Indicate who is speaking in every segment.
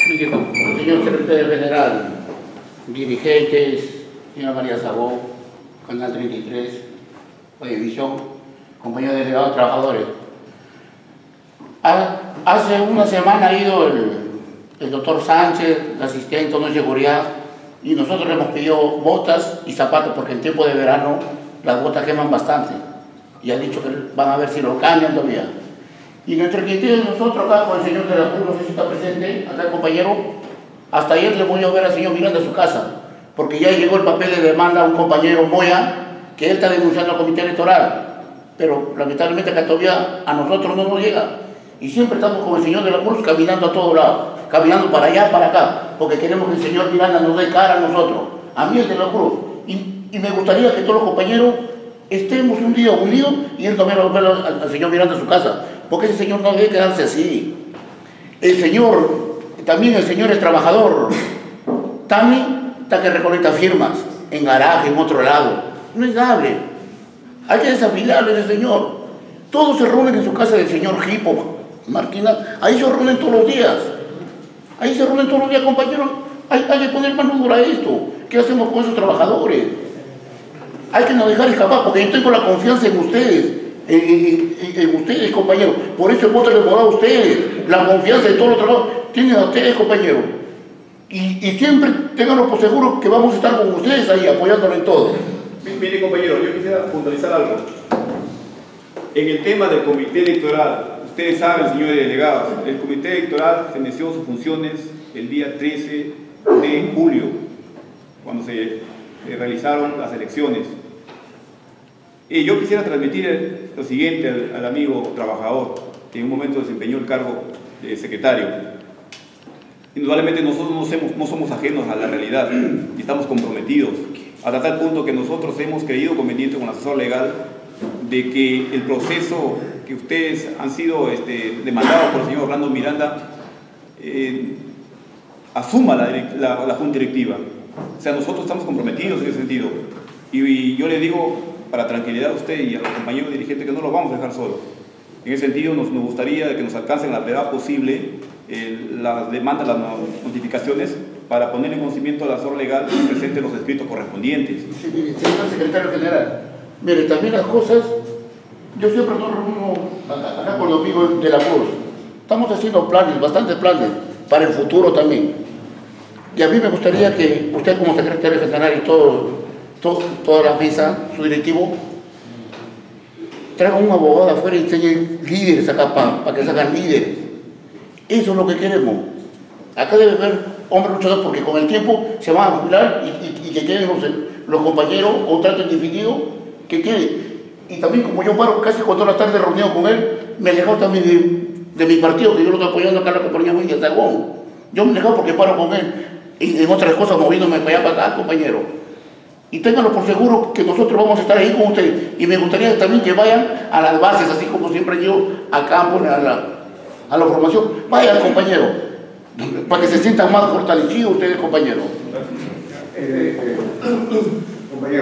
Speaker 1: Mire, señor secretario general, dirigentes, señora María Sabó, Canal 33, Televisión, compañeros delegados trabajadores. Hace una semana ha ido el doctor Sánchez, el asistente de seguridad, y nosotros le hemos pedido botas y zapatos porque en tiempo de verano las botas queman bastante. Y ha dicho que van a ver si lo cambian todavía. Y nuestro criterio de nosotros acá con el señor de la Cruz, no sé si está presente, acá el compañero, hasta ayer le voy a ver al señor Miranda a su casa, porque ya llegó el papel de demanda a un compañero Moya, que él está denunciando al comité electoral, pero lamentablemente acá todavía a nosotros no nos llega. Y siempre estamos con el señor de la Cruz caminando a todos lados, caminando para allá, para acá, porque queremos que el señor Miranda nos dé cara a nosotros, a mí el de la Cruz. Y me gustaría que todos los compañeros estemos un día unidos y él también lo vea al señor Miranda a su casa, porque ese señor no debe quedarse así. El señor, también el señor es trabajador, también está que recolecta firmas, en garaje, en otro lado. No es dable. Hay que desafilarle a ese señor. Todos se reúnen en su casa del señor Hipo, Marquina, ahí se reúnen todos los días. Ahí se reúnen todos los días, compañeros. Hay que poner mano dura a esto. ¿Qué hacemos con esos trabajadores? Hay que no dejar escapar, porque yo tengo la confianza en ustedes, en ustedes, compañeros. Por eso el voto les voy a ustedes. La confianza de todos los trabajadores tienen a ustedes, compañeros. Y siempre ténganlo por seguro que vamos a estar con ustedes ahí, apoyándolos en todo.
Speaker 2: Mire, compañero, yo quisiera puntualizar algo. En el tema del comité electoral, ustedes saben, señores delegados, el comité electoral se inició sus funciones el día 13 de julio, cuando se realizaron las elecciones. Y yo quisiera transmitir lo siguiente al amigo trabajador, que en un momento desempeñó el cargo de secretario. Indudablemente nosotros no somos ajenos a la realidad y estamos comprometidos, hasta tal punto que nosotros hemos creído conveniente con el asesor legal de que el proceso que ustedes han sido demandados por el señor Orlando Miranda asuma la Junta Directiva. O sea, nosotros estamos comprometidos en ese sentido. Y yo le digo, para tranquilidad a usted y a los compañeros dirigentes, que no los vamos a dejar solos. En ese sentido, nos gustaría que nos alcancen la brevedad posible las demandas, las notificaciones, para poner en conocimiento al asesor legal y presente los escritos correspondientes.
Speaker 1: Sí, señor secretario general, mire, también las cosas, yo siempre nos reúno acá con los amigos de la Cruz. Estamos haciendo planes, bastantes planes, para el futuro también. Y a mí me gustaría que usted como secretario general y toda la mesa, su directivo, traiga un abogado afuera y enseñe líderes acá para que salgan líderes. Eso es lo que queremos. Acá debe haber hombres luchadores porque con el tiempo se van a jubilar y que queden los compañeros o un trato indefinido que quede. Y también como yo paro casi cuando la tarde reunido con él, me he dejado también de mi partido, que yo lo estoy apoyando acá en la compañía Milla Tagón. Yo me he dejado porque paro con él y en otras cosas moviéndome para allá para acá, compañero. Y ténganlo por seguro que nosotros vamos a estar ahí con ustedes. Y me gustaría también que vayan a las bases, así como siempre yo a campo, a la formación. Vayan, compañero, para que se sientan más fortalecidos ustedes, compañero.
Speaker 3: Compañero,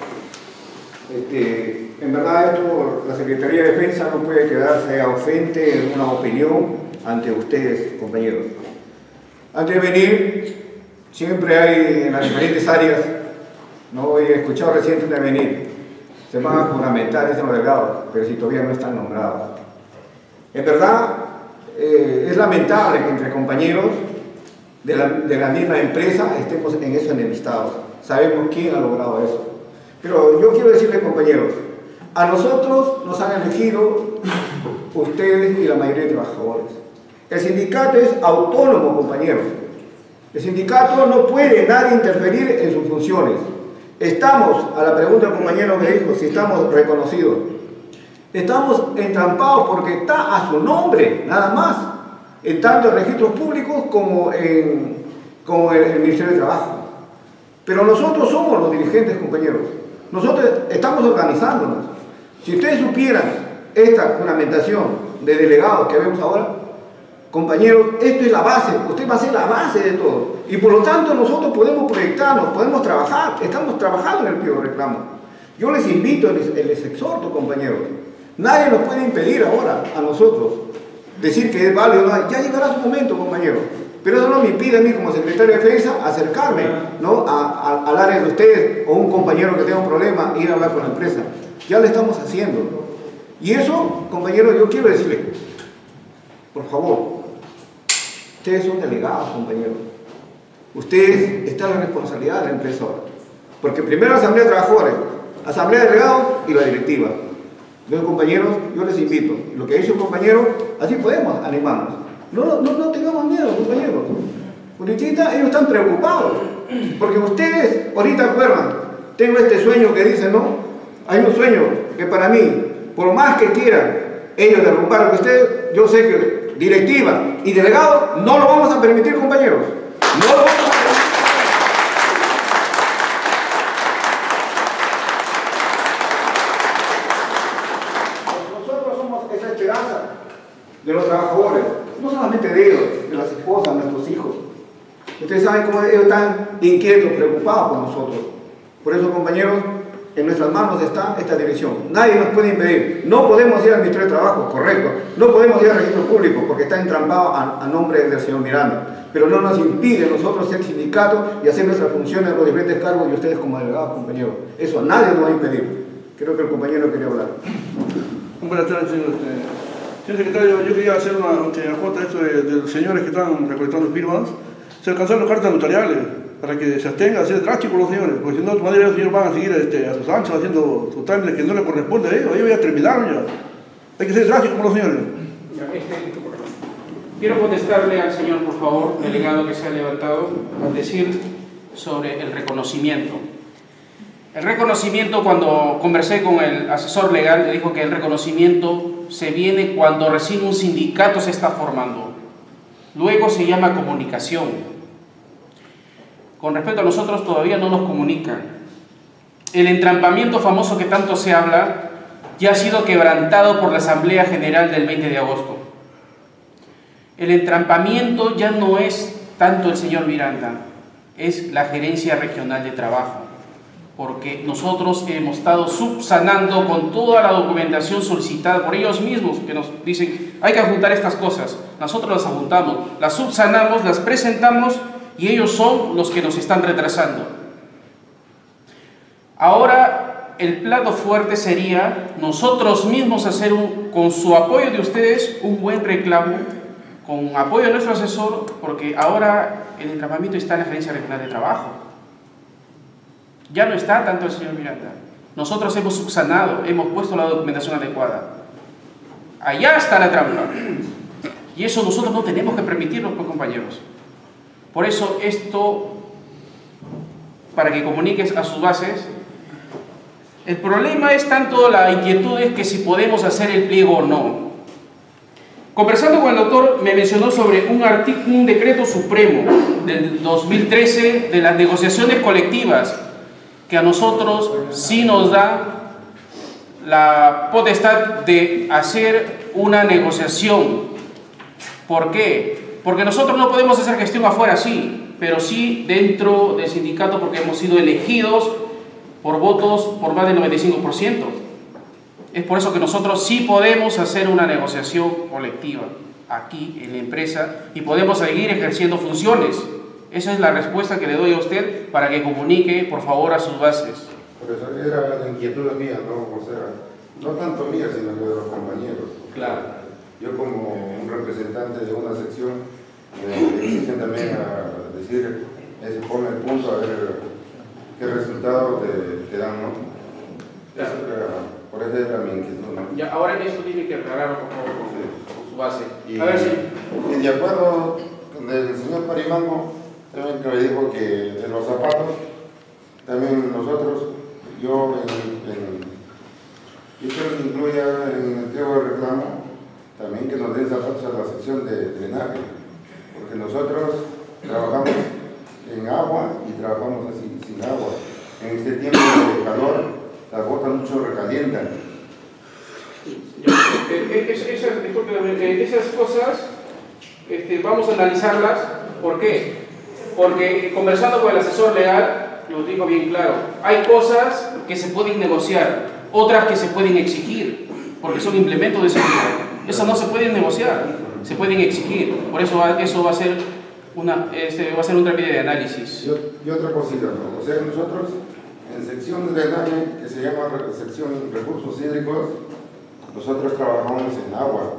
Speaker 3: en verdad esto, la Secretaría de Defensa no puede quedarse ausente en una opinión ante ustedes, compañeros. Antes de venir, siempre hay en las diferentes áreas, no he escuchado recientemente de venir, se van a juramentar ese delegado, pero si todavía no están nombrados. En verdad, es lamentable que entre compañeros de la misma empresa estemos en eso enemistados. Sabemos quién ha logrado eso. Pero yo quiero decirles, compañeros, a nosotros nos han elegido ustedes y la mayoría de trabajadores. El sindicato es autónomo, compañeros. El sindicato no puede nadie interferir en sus funciones. Estamos, a la pregunta del compañero que dijo, si estamos reconocidos. Estamos entrampados porque está a su nombre, nada más, en tanto en registros públicos como en el Ministerio de Trabajo. Pero nosotros somos los dirigentes, compañeros. Nosotros estamos organizándonos. Si ustedes supieran esta juramentación de delegados que vemos ahora, compañeros, esto es la base, usted va a ser la base de todo. Y por lo tanto nosotros podemos proyectarnos, podemos trabajar, estamos trabajando en el pliego de reclamo. Yo les invito, les exhorto, compañeros, nadie nos puede impedir ahora a nosotros decir que es válido, ya llegará su momento, compañeros. Pero eso no me impide a mí como secretario de Defensa acercarme, ¿no?, al área de ustedes, o un compañero que tenga un problema, ir a hablar con la empresa. Ya lo estamos haciendo. Y eso, compañeros, yo quiero decirles, por favor, ustedes son delegados, compañeros. Ustedes están en la responsabilidad de la empresa ahora. Porque primero la Asamblea de Trabajadores, Asamblea de Delegados y la directiva. Entonces, compañeros, yo les invito. Lo que ha dicho el compañero, así podemos animarnos. No tengamos miedo, compañeros. Ahorita ellos están preocupados. Porque ustedes, ahorita acuerdan, tengo este sueño que dicen, ¿no? Hay un sueño que para mí, por más que quieran ellos derrumbar a ustedes, yo sé que directiva y delegado no lo vamos a permitir, compañeros. No lo vamos a permitir. Nosotros somos esa esperanza de los trabajadores, no solamente de ellos, de las esposas, nuestros hijos. Ustedes saben cómo ellos están inquietos, preocupados por nosotros. Por eso, compañeros, en nuestras manos está esta dirección. Nadie nos puede impedir. No podemos ir al Ministerio de Trabajo, correcto. No podemos ir al registro público porque está entrampado a nombre del señor Miranda. Pero no nos impide nosotros ser sindicato y hacer nuestras funciones en los diferentes cargos y ustedes como delegados, compañeros. Eso nadie nos va a impedir. Creo que el compañero quería hablar.
Speaker 4: Buenas tardes, señor secretario. Yo quería hacer una jota esto de los señores que están recolectando firmas. Se alcanzaron las cartas notariales para que se abstengan a ser drásticos los señores, porque si no, de todas maneras los señores van a seguir a sus anchas haciendo sus trámites que no le corresponde a ellos. Ellos ya terminaron ya. Hay que ser drásticos con los señores.
Speaker 5: Quiero contestarle al señor, por favor, delegado que se ha levantado, a decir sobre el reconocimiento. El reconocimiento, cuando conversé con el asesor legal, le dijo que el reconocimiento se viene cuando recién un sindicato se está formando. Luego se llama comunicación. Con respecto a nosotros, todavía no nos comunican. El entrampamiento famoso que tanto se habla ya ha sido quebrantado por la Asamblea General del 20 de agosto. El entrampamiento ya no es tanto el señor Miranda, es la Gerencia Regional de Trabajo, porque nosotros hemos estado subsanando con toda la documentación solicitada por ellos mismos, que nos dicen, hay que adjuntar estas cosas. Nosotros las adjuntamos, las subsanamos, las presentamos, y ellos son los que nos están retrasando. Ahora, el plato fuerte sería nosotros mismos hacer, con su apoyo de ustedes, un buen reclamo, con apoyo de nuestro asesor, porque ahora el entrampamiento está en la Gerencia Regional de Trabajo. Ya no está tanto el señor Miranda. Nosotros hemos subsanado, hemos puesto la documentación adecuada. Allá está la trampa. Y eso nosotros no tenemos que permitirlo, pues, compañeros. Por eso esto, para que comuniques a sus bases, el problema es tanto la inquietud es que si podemos hacer el pliego o no. Conversando con el doctor, me mencionó sobre un decreto supremo del 2013 de las negociaciones colectivas, que a nosotros sí nos da la potestad de hacer una negociación. ¿Por qué? Porque nosotros no podemos hacer gestión afuera, sí, pero sí dentro del sindicato, porque hemos sido elegidos por votos por más del 95%. Es por eso que nosotros sí podemos hacer una negociación colectiva aquí en la empresa y podemos seguir ejerciendo funciones. Esa es la respuesta que le doy a usted para que comunique, por favor, a sus bases.
Speaker 6: Por eso era la inquietud mía, ¿no? O sea, no tanto mía, sino de los compañeros.
Speaker 5: Claro.
Speaker 6: Yo como un representante de una sección, me exigen también a decir, pone el punto a ver qué resultado te dan, ¿no?
Speaker 5: Claro.
Speaker 6: Por eso era mi inquietud, ¿no?
Speaker 5: Ya, ahora en esto tiene que aclararlo, por favor, con su base.
Speaker 6: Y,
Speaker 5: a ver si...
Speaker 6: y de acuerdo con el señor Parimango, también que me dijo que de los zapatos, también nosotros, yo quiero que incluya en el pliego de reclamo también que nos den zapatos a la sección de drenaje, porque nosotros trabajamos en agua y trabajamos así, sin agua. En este tiempo de calor, las botas mucho recalientan.
Speaker 5: Esas cosas vamos a analizarlas. ¿Por qué? Porque conversando con el asesor legal, nos dijo bien claro, hay cosas que se pueden negociar, otras que se pueden exigir, porque son implementos de seguridad. Esas no se pueden negociar, se pueden exigir. Por eso eso va a ser Va a ser un trámite de análisis.
Speaker 6: Y otra cosita, ¿no? O sea, nosotros en sección de drenaje, que se llama sección recursos hídricos, nosotros trabajamos en agua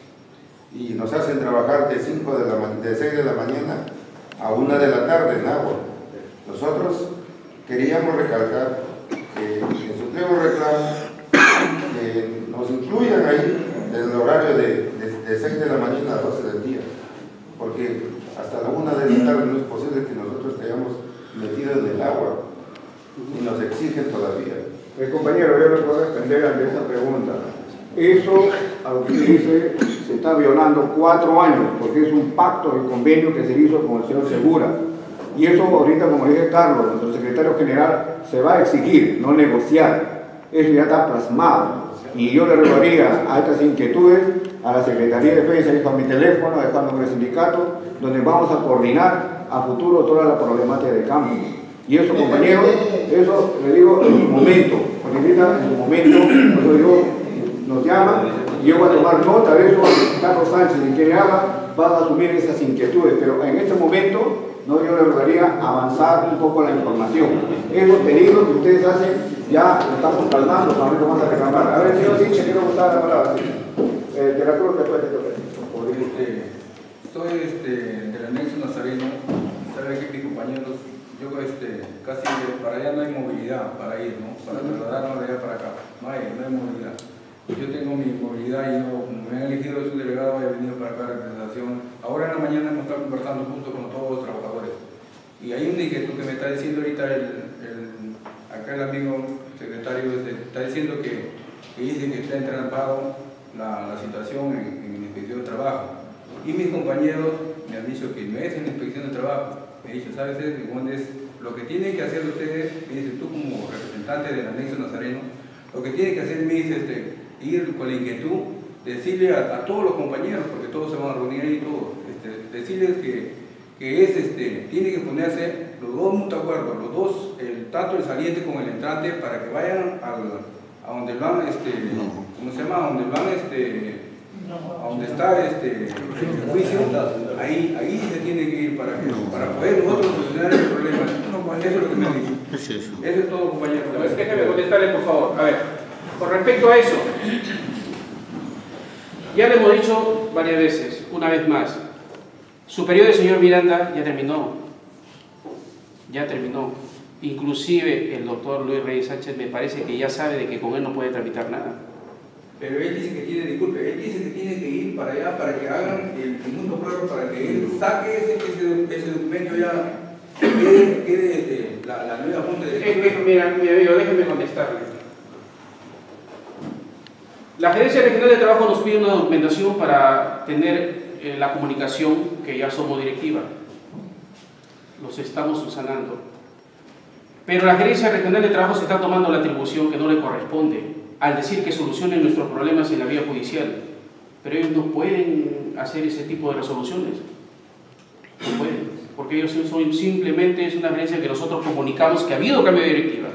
Speaker 6: y nos hacen trabajar de 6 de la mañana a 1 de la tarde en agua. Nosotros queríamos recalcar que en su pliego reclamo que nos incluyan ahí el horario de 6 de la mañana a 12 del día, porque hasta la 1 de la tarde no es posible que nosotros estemos metidos en el agua y nos exigen todavía.
Speaker 3: Compañero, yo le puedo responder ante esa pregunta. Eso, a lo que se dice, se está violando 4 años, porque es un pacto y convenio que se hizo con el señor Segura. Y eso ahorita, como dice Carlos, nuestro secretario general, se va a exigir, no negociar. Eso ya está plasmado. Y yo le rogaría a estas inquietudes a la Secretaría de Defensa, dejo mi teléfono, dejo el nombre del sindicato, donde vamos a coordinar a futuro toda la problemática de campo. Y eso, compañeros, eso le digo en su momento, porque ahorita en su momento, nos llaman y yo voy a tomar nota de eso. Carlos Sánchez, y quien haga, va a asumir esas inquietudes, pero en este momento yo le rogaría avanzar un poco la información. Esos pedidos que ustedes hacen ya lo estamos calmando, también lo vamos a reclamar. A ver, señor Sinche, quiero gustar la palabra. De la Cruz, después de todo.
Speaker 7: Soy del anexo Nazareno. Sabe que mis compañeros, yo casi para allá no hay movilidad para ir, ¿no? Para trasladarnos de allá para acá. No hay movilidad. Yo tengo mi movilidad y me han elegido su delegado y he venido para acá a la representación. Ahora en la mañana hemos estado conversando junto con todos los trabajadores. Y hay un inquietud que me está diciendo ahorita acá el amigo secretario, está diciendo que dice que está entrampado la situación en la inspección de trabajo. Y mis compañeros me han dicho que no es en la inspección de trabajo. Me han dicho, ¿sabes? Lo que tienen que hacer ustedes, me dicen tú como representante del anexo Nazareno, lo que tienen que hacer, me dice, ir con la inquietud, decirle a todos los compañeros, porque todos se van a reunir ahí, todos, decirles que tiene que ponerse los dos mutuos acuerdos, los dos, tanto el saliente como el entrante, para que vayan a donde van, ¿cómo se llama? A donde van, a donde está el juicio, ahí se tiene que ir para poder nosotros solucionar el problema. Eso es lo que me dijo. Eso es todo, compañero.
Speaker 5: Déjame contestarle, por favor. A ver, con respecto a eso, ya le hemos dicho varias veces, una vez más, su periodo del señor Miranda ya terminó. Inclusive el doctor Luis Reyes Sánchez me parece que ya sabe de que con él no puede tramitar nada.
Speaker 7: Pero él dice que tiene que ir para allá para que hagan el mundo acuerdo, para que él saque ese documento ya, quede la nueva junta de...
Speaker 5: Mira, mi amigo, déjeme contestarle. La Gerencia Regional de Trabajo nos pide una documentación para tener la comunicación, que ya somos directiva. Los estamos subsanando. Pero la Gerencia Regional de Trabajo se está tomando la atribución que no le corresponde al decir que solucionen nuestros problemas en la vía judicial. Pero ellos no pueden hacer ese tipo de resoluciones. No pueden, porque ellos son simplemente es una gerencia que nosotros comunicamos que ha habido cambio de directiva.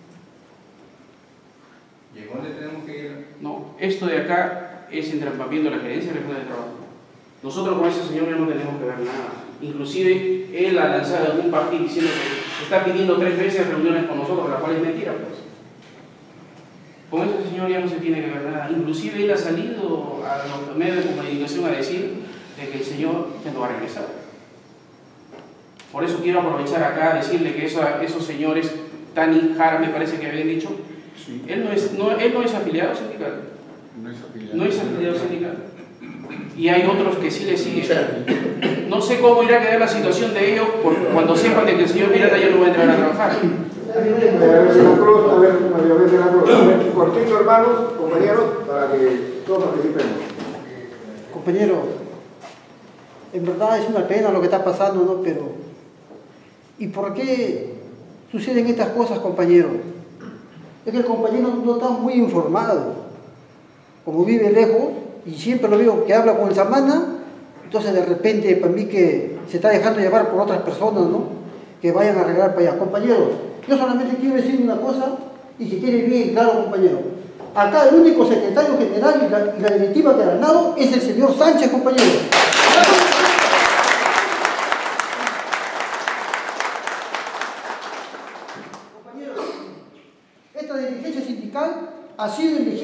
Speaker 7: ¿Y a dónde tenemos que ir?
Speaker 5: No, esto de acá es entrampamiento de la Gerencia Regional de Trabajo. Nosotros con ese señor no tenemos que ver nada. Inclusive él ha lanzado algún partido diciendo que está pidiendo 3 veces reuniones con nosotros, la cual es mentira, pues. Con ese señor ya no se tiene que ver nada. Inclusive él ha salido a los medios de comunicación a decir de que el señor ya no va a regresar. Por eso quiero aprovechar acá a decirle que esos señores, Tani Jara me parece que habían dicho, sí. él no es afiliado sindical. No es afiliado sindical. Y hay otros que sí le siguen. No sé cómo irá a quedar la situación de ellos cuando sepan de que el señor Miranda ya no va a entrar a trabajar.
Speaker 3: Cortito, hermanos, compañeros, para que todos participemos.
Speaker 8: Compañero, en verdad es una pena lo que está pasando, ¿no? Pero, ¿y por qué suceden estas cosas, compañero? Es que el compañero no está muy informado. Como vive lejos, y siempre lo veo que habla con el Samana, entonces de repente para mí que se está dejando llevar por otras personas, ¿no? Que vayan a arreglar para allá. Compañeros, yo solamente quiero decir una cosa y que quede bien claro, compañero. Acá el único secretario general y la directiva que ha ganado es el señor Sánchez, compañero.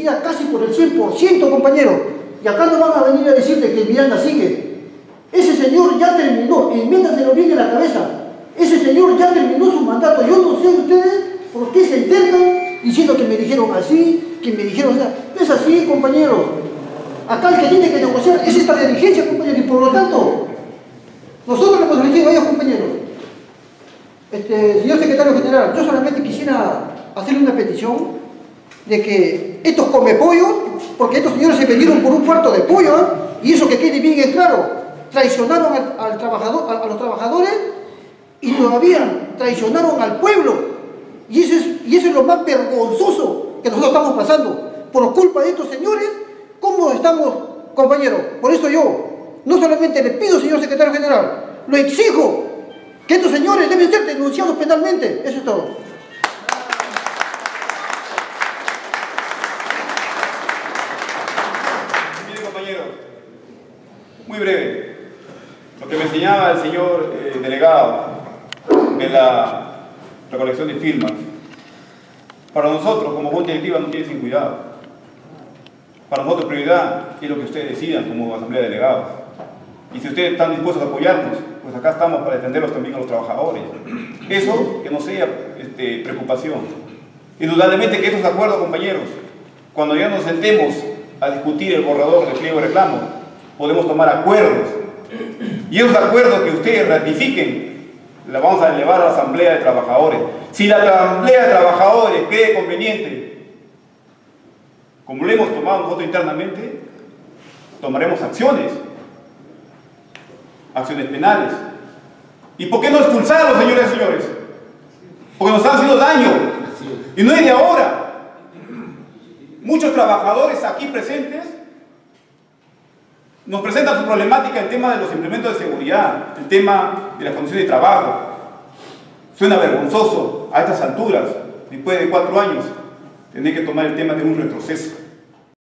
Speaker 8: cumplida casi por el 100%, compañero. Y acá no van a venir a decirte que Miranda sigue. Ese señor ya terminó, enmiéndaselo bien en la cabeza. Ese señor ya terminó su mandato. Yo no sé ustedes por qué se entercan diciendo que me dijeron así, que me dijeron así. No es así, compañero. Acá el que tiene que negociar es esta dirigencia, compañero, y por lo tanto, nosotros le hemos elegido a ellos, compañeros. Señor secretario general, yo solamente quisiera hacerle una petición de que estos come pollos, porque estos señores se vendieron por un cuarto de pollo, ¿eh? Y eso que quede bien claro, traicionaron al trabajador, a los trabajadores y todavía traicionaron al pueblo. Y eso es lo más vergonzoso que nosotros estamos pasando. Por culpa de estos señores, ¿cómo estamos, compañeros? Por eso yo no solamente le pido, señor secretario general, lo exijo, que estos señores deben ser denunciados penalmente. Eso es todo.
Speaker 2: Mire, compañero, muy breve. Lo que me enseñaba el señor delegado de la recolección de firmas, para nosotros como junta directiva no tiene sin cuidado. Para nosotros prioridad es lo que ustedes decidan como asamblea de delegados. Y si ustedes están dispuestos a apoyarnos, pues acá estamos para defenderlos también a los trabajadores. Eso que no sea preocupación. Indudablemente que estos acuerdos, compañeros, cuando ya nos sentemos a discutir el borrador del pliego de reclamo, podemos tomar acuerdos. Y esos acuerdos que ustedes ratifiquen, la vamos a elevar a la asamblea de trabajadores. Si la asamblea de trabajadores cree conveniente, como lo hemos tomado nosotros internamente, tomaremos acciones penales. ¿Y por qué no expulsarlos, señores y señores? Porque nos han hecho daño. Y no es de ahora. Muchos trabajadores aquí presentes nos presentan su problemática, el tema de los implementos de seguridad, el tema de las condiciones de trabajo. Suena vergonzoso a estas alturas, después de 4 años, tener que tomar el tema de un retroceso.